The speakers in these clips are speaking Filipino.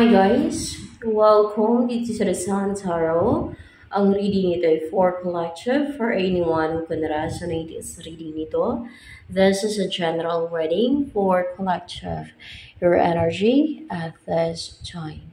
Hi guys! Welcome dito sa The Sun Tarot. Ang reading nito ay for collective for anyone who can resonate is reading nito. This is a general reading for collective. Your energy at this time.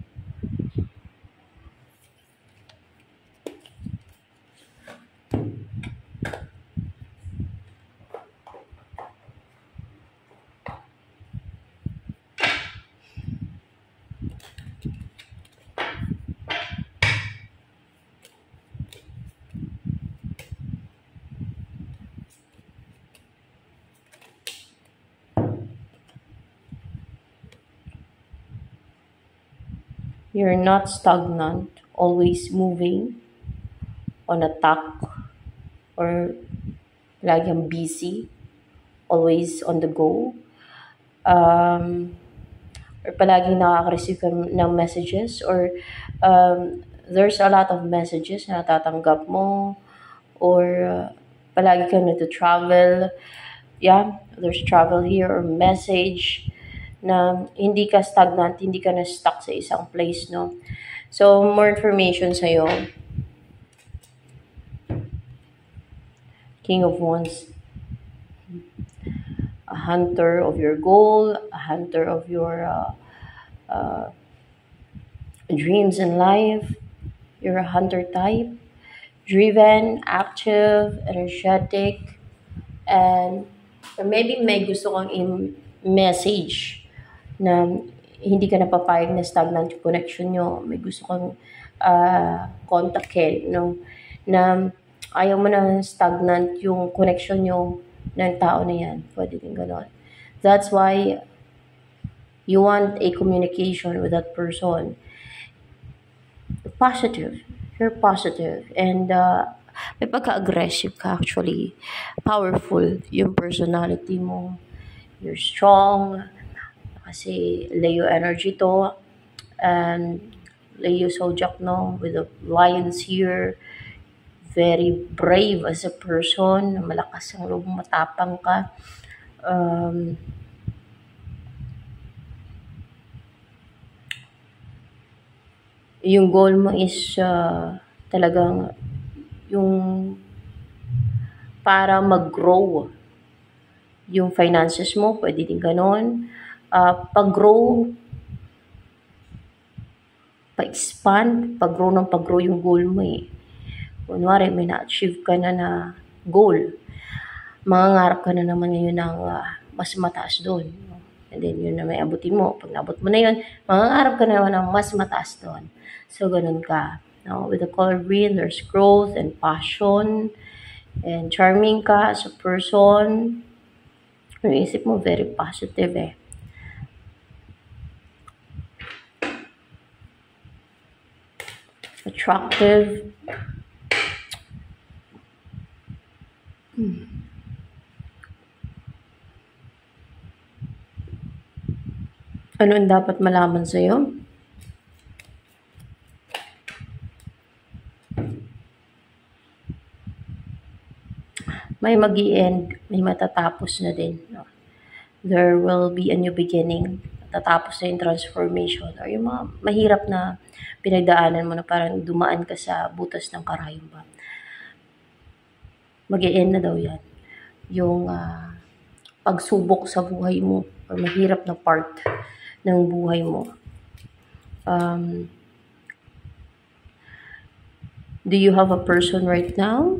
You're not stagnant, always moving on a tack or laging busy, always on the go. Um, or palaging nakaka-receive ka ng messages or there's a lot of messages na natatanggap mo or palagi ka nagto-travel. Yeah, there's travel here or message na hindi ka stagnant, hindi ka na stuck sa isang place, no? So, more information sa'yo. King of Wands. A hunter of your goal, a hunter of your dreams in life. You're a hunter type. Driven, active, energetic, and or maybe may gusto kang message na hindi ka napapayag na stagnant yung connection nyo. May gusto kang kontakin, no? Na ayaw mo na stagnant yung connection nyo ng tao na yan. Pwede din ganon. That's why you want a communication with that person. Positive. You're positive. And may pagka-aggressive ka actually. Powerful yung personality mo. You're strong. Kasi Leo energy to. And Leo zodiac, no? With the lions here. Very brave as a person. Malakas ang loob, matapang ka. Yung goal mo is talagang yung para mag-grow yung finances mo, pwede din ganon. Pag-grow, pa-expand, pag-grow ng pag-grow yung goal mo eh. Kunwari, may na-achieve ka na goal. Mangangarap ka na naman ngayon ng mas mataas doon. And then, yun na may abutin mo. Pag naabot mo na yun, mangangarap ka na naman ng mas mataas doon. So, ganun ka. No? With the color green, there's growth and passion. And charming ka as a person. Yung isip mo, very positive eh. Attractive. Ano ang dapat malaman sa'yo? May mag-i-end, may matatapos na din. No? There will be a new beginning. Tatapos na yung transformation or yung mga mahirap na pinagdaanan mo na parang dumaan ka sa butas ng karayom ba. Mag-i-end na daw yan. Yung pagsubok sa buhay mo or mahirap na part ng buhay mo. Do you have a person right now?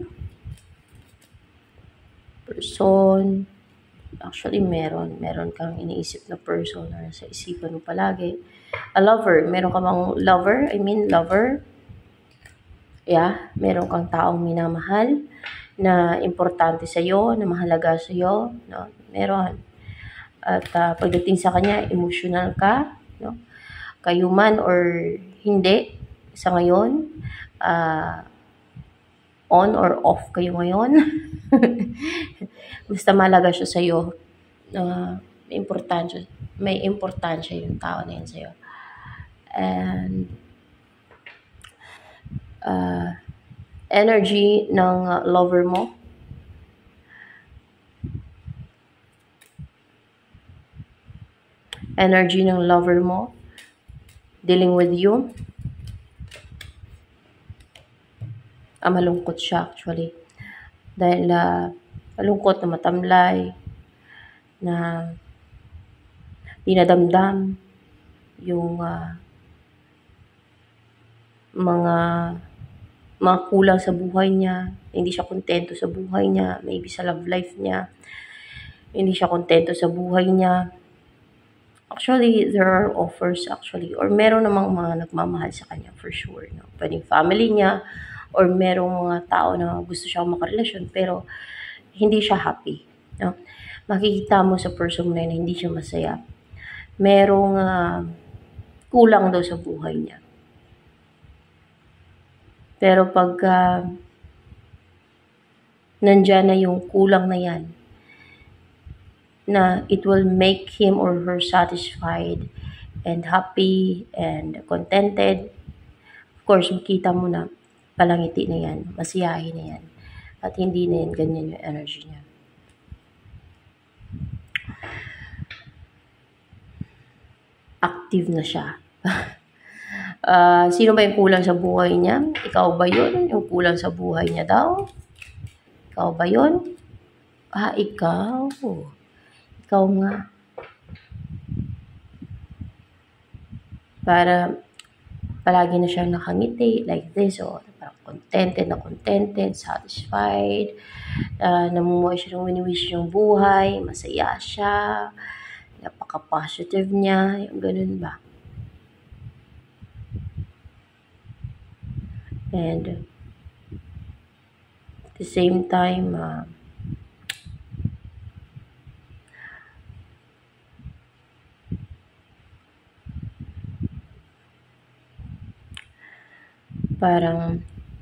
Person. Actually, meron kang iniisip na person or sa isipan mo palagi. A lover. Meron ka bang lover? Lover. Yeah. Meron kang taong minamahal na importante sa'yo, na mahalaga sa'yo. No? Meron. At pagdating sa kanya, emotional ka. No? Kayo man or hindi sa ngayon. On or off kayo ngayon. Basta malaga siya sa'yo. May importansya yung tao na yun sa'yo. And energy ng lover mo. Energy ng lover mo. dealing with you. Malungkot siya actually. Dahil malungkot na matamlay, na dinadamdam yung mga kulang sa buhay niya. Hindi siya kontento sa buhay niya. Maybe sa love life niya. Hindi siya kontento sa buhay niya. Actually, there are offers actually. Or meron namang mga nagmamahal sa kanya for sure. No? Pwedeng family niya. Or merong mga tao na gusto siya makarelasyon. Pero hindi siya happy. No? Makikita mo sa person mo na yun, hindi siya masaya. Merong kulang daw sa buhay niya. Pero pag nandyan na yung kulang na yan, na it will make him or her satisfied and happy and contented. Of course, makita mo na palangiti na yan, masiyahin na yan. At hindi na yan ganyan yung energy niya. Active na siya. Sino ba yung kulang sa buhay niya? Ikaw ba yun? Yung kulang sa buhay niya daw? Ikaw ba yun? Ikaw. Ikaw nga. Para palagi na siyang nakangiti like this. Parang contented, satisfied. Namumuhay siya ng wini-wish yung buhay. Masaya siya. Napaka-positive niya. Yung ganun ba? And at the same time, parang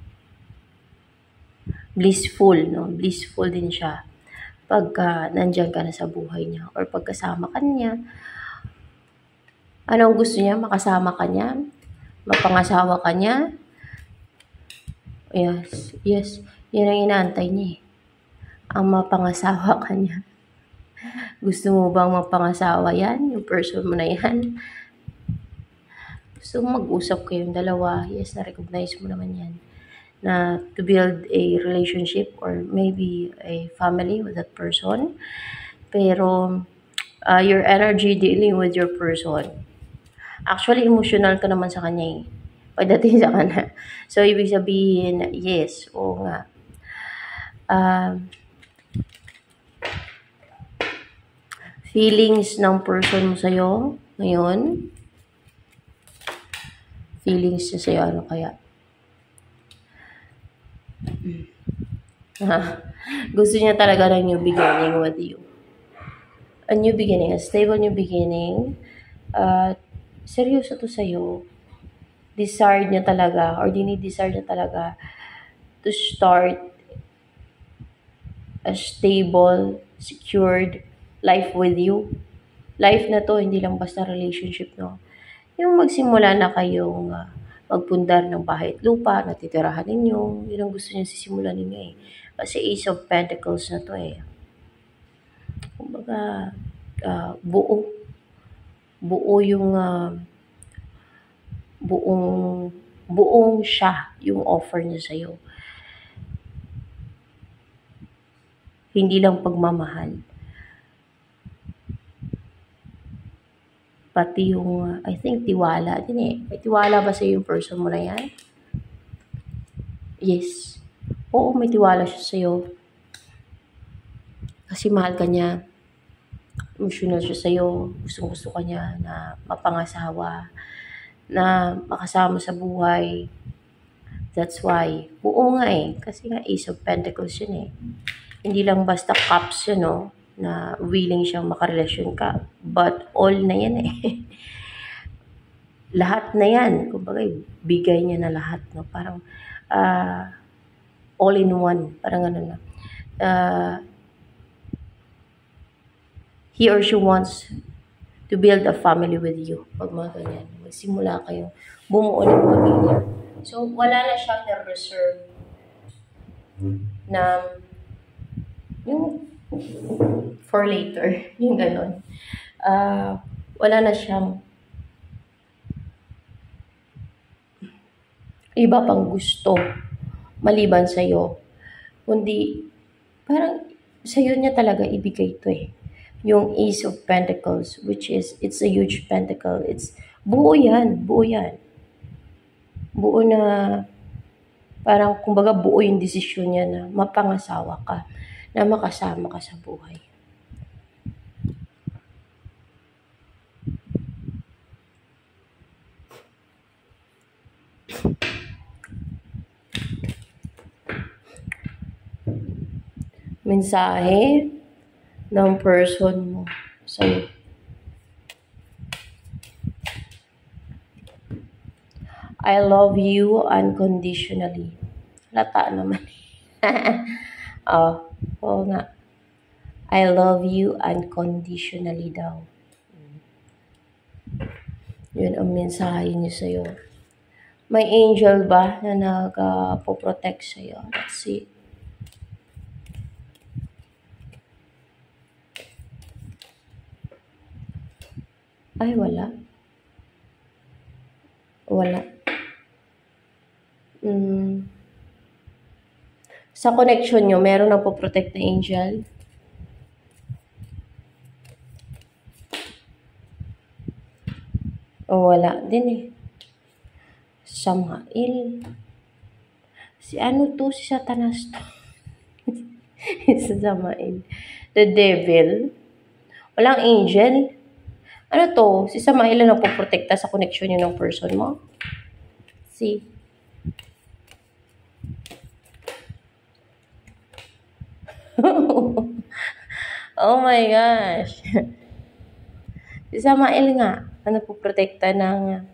blissful, no? Blissful din siya pagka nandyan ka na sa buhay niya or pagkasama ka niya. Anong gusto niya? Makasama ka niya? Mapangasawa ka niya? Yes. Yan ang inaantay niya eh. Ang mapangasawa ka niya. Gusto mo bang mapangasawa yan? Yung person mo na yan? Gusto mo mag-usap kayong dalawa? Yes, na-recognize mo naman yan. Na to build a relationship or maybe a family with that person. Pero your energy dealing with your person. Actually, emotional ka naman sa kanya eh. Pagdating sa kanya. So, ibig sabihin, yes, oo nga. Feelings ng person mo sa'yo ngayon. Feelings niya sa'yo, ano kaya? Gusto niya talaga ng new beginning with you. A new beginning, a stable new beginning. Seryoso to sa'yo. Desired niya talaga or dinidesire niya talaga to start a stable, secured life with you. Life na to, hindi lang basta relationship, no? Yung magsimula na kayong magpundar ng bahay at lupa, natitirahan ninyo, yun ang gusto niya sisimulan ninyo eh. Kasi Ace of Pentacles na to eh. Kumbaga, buo yung buong siya yung offer niya sa'yo. Hindi lang pagmamahal. Pati yung, I think, tiwala din eh. May tiwala ba sa'yo yung person mo na yan? Yes. Oo, may tiwala siya sa'yo. Kasi mahal ka niya. Emotional siya sa'yo. Gusto ka niya na mapangasawa, na makasama sa buhay. That's why. Buo nga eh. Kasi nga Ace of Pentacles yun eh. Hindi lang basta cups yun, no? Na willing siyang makarelasyon ka. But all na yan eh. Lahat na yan. Kumbaga, bigay niya na lahat, no? Parang all in one. Parang ano na. He or she wants to build a family with you. Pag mga ganyan. Magsimula kayong bumuo ng pamilya. So, wala na siyang na-reserve na yung for later. Yung ganon. Wala na siyang iba pang gusto maliban sa'yo. Kundi parang sa'yo niya talaga ibigay ito eh. Yung Ace of Pentacles, which is, it's a huge pentacle. It's, buo yan, buo yan. Buo na, parang kumbaga buo yung desisyon niya na mapangasawa ka, na makasama ka sa buhay. Mensahe ng person mo sa'yo. I love you unconditionally. Lata naman. Oo nga. I love you unconditionally daw. Yun ang mensahe niyo sa'yo. May angel ba na nagpo-protect sa'yo? Let's see. Ay, wala. Wala. Sa connection nyo, meron nagpo-protect na angel? O wala din eh. Samael. Si ano to? Si Satanas to. Si Samael. The devil. Walang angel. Ano to? Si Samael na nagpo-protekta sa connection nyo ng person mo? Si oh my gosh. Si Samael nga, ano po protekta ng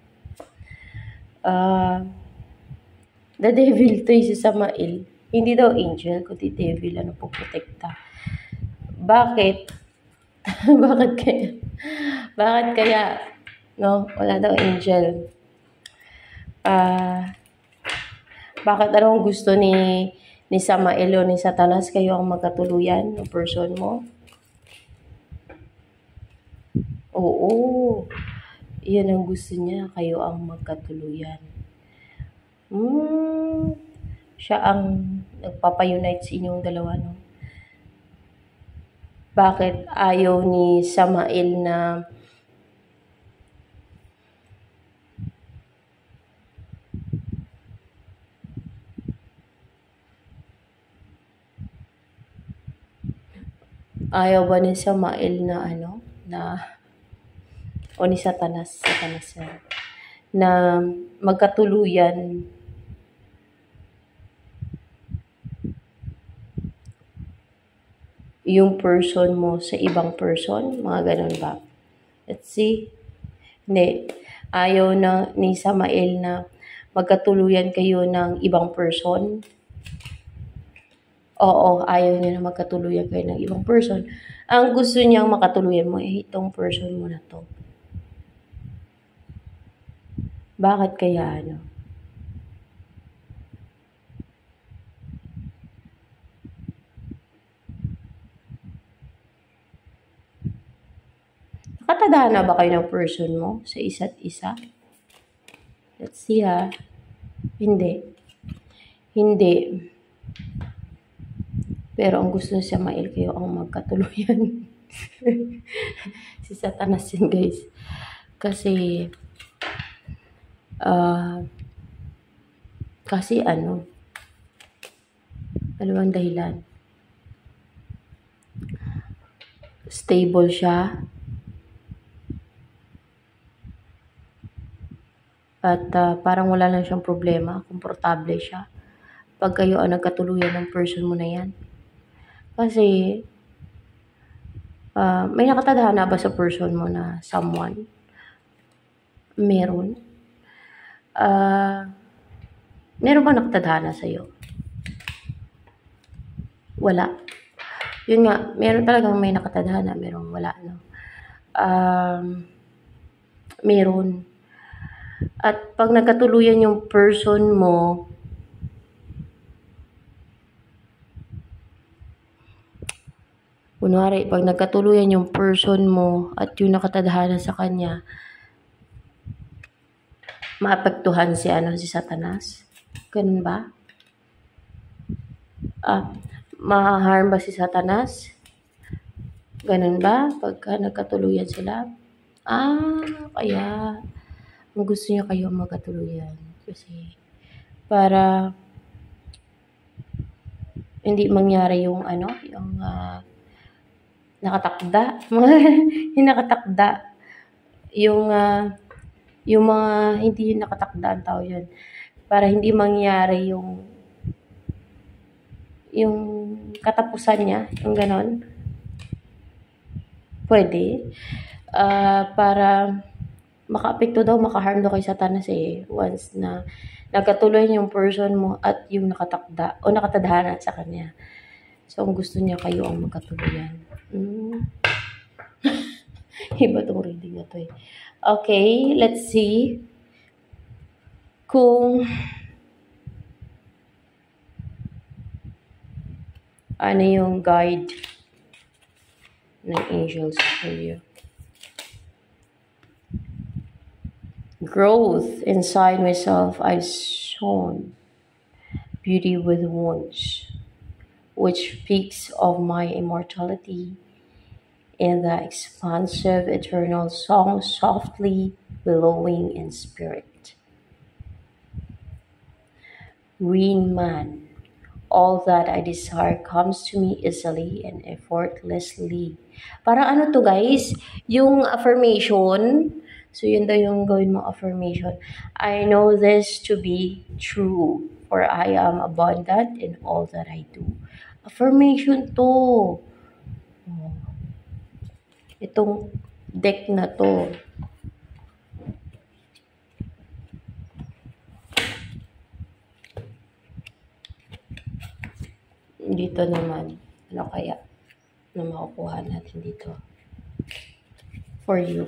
the devil to si Samael. Hindi daw angel, kundi devil, ano po protekta. Bakit? Bakit kaya? Bakit kaya? No, wala daw angel. Bakit anong gusto ni Samael o ni Satanas kayo ang magkatuluyan ng person mo? Oo. Iyan ang gusto niya, kayo ang magkatuluyan. Siya ang nagpapayunite sa inyong dalawa, no? Bakit ayaw ni Samael na ayaw ba ni Samael na ano, na o ni Satanas na magkatuluyan yung person mo sa ibang person? Mga ganun ba? Let's see. Hindi. Ayaw na ni Samael na magkatuluyan kayo ng ibang person. Oo, ayaw niya na magkatuluyan kayo ng ibang person. Ang gusto niyang makatuluyan mo ay itong person mo na to. Bakit kaya ano? Nakatadhana ba kayo ng person mo sa isa't isa? Let's see ha. Hindi. Hindi. Pero ang gusto ni Samael kayo ang magkatuluyan. Si Satanas yun guys. Kasi ano ang dahilan? Stable siya. At parang wala lang siyang problema. Komportable siya. Pag kayo ang nagkatuluyan ng person mo na yan. Kasi may nakatadhana ba sa person mo na someone? Meron. Meron ba nakatadhana sa'yo? Wala. Yun nga, meron talagang may nakatadhana, meron wala, no? Meron. At pag nagkatuluyan yung person mo, kunwari, pag nagkatuluyan yung person mo at yung nakatadhana sa kanya, maapektuhan si Satanas? Ganun ba? Ma-harm ba si Satanas? Ganun ba? Pagka nagkatuluyan sila? Kaya gusto niya kayo magkatuluyan. Kasi para hindi mangyari yung nakatakda. Yung nakatakda. Yung mga hindi nakatakda ang tao yun. Para hindi mangyari yung katapusan niya, yung ganon. Pwede. Para maka-apekto daw, maka-harm daw kay Satanas once na nagkatuloy yung person mo at yung nakatakda o nakatadhana sa kanya. So, ang gusto niya kayo ang magkatuluyan. Iba tong reading na to eh. Okay, let's see kung ano yung guide ng angels for you. Growth inside myself I've shown, beauty with wounds, which speaks of my immortality in the expansive eternal song softly billowing in spirit. Green man, all that I desire comes to me easily and effortlessly. Parang ano to guys, yung affirmation. So yun daw yung gawin mo affirmation. I know this to be true, for I am abundant in all that I do. Affirmation to. Itong deck na to. Dito naman, ano kaya na makukuha natin dito for you?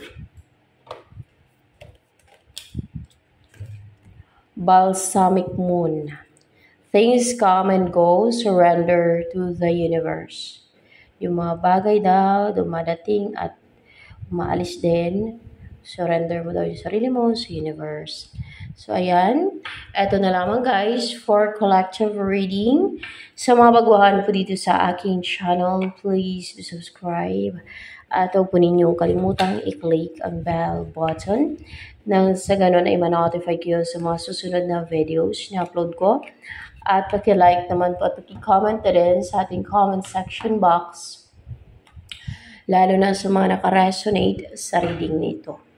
Balsamic moon. Things come and go, surrender to the universe. Yung mga bagay daw, dumadating at umaalis din. Surrender mo daw yung sarili mo sa universe. So, ayan. Eto na lamang guys for collective reading. Sa mga baguhan po dito sa aking channel, please subscribe. At huwag po ninyong kalimutang i-click ang bell button nang sa ganun ay ma-notify kayo sa mga susunod na videos na upload ko. At paki-like naman po at paki-comment na rin sa ating comment section box. Lalo na sa mga nakaresonate sa reading nito.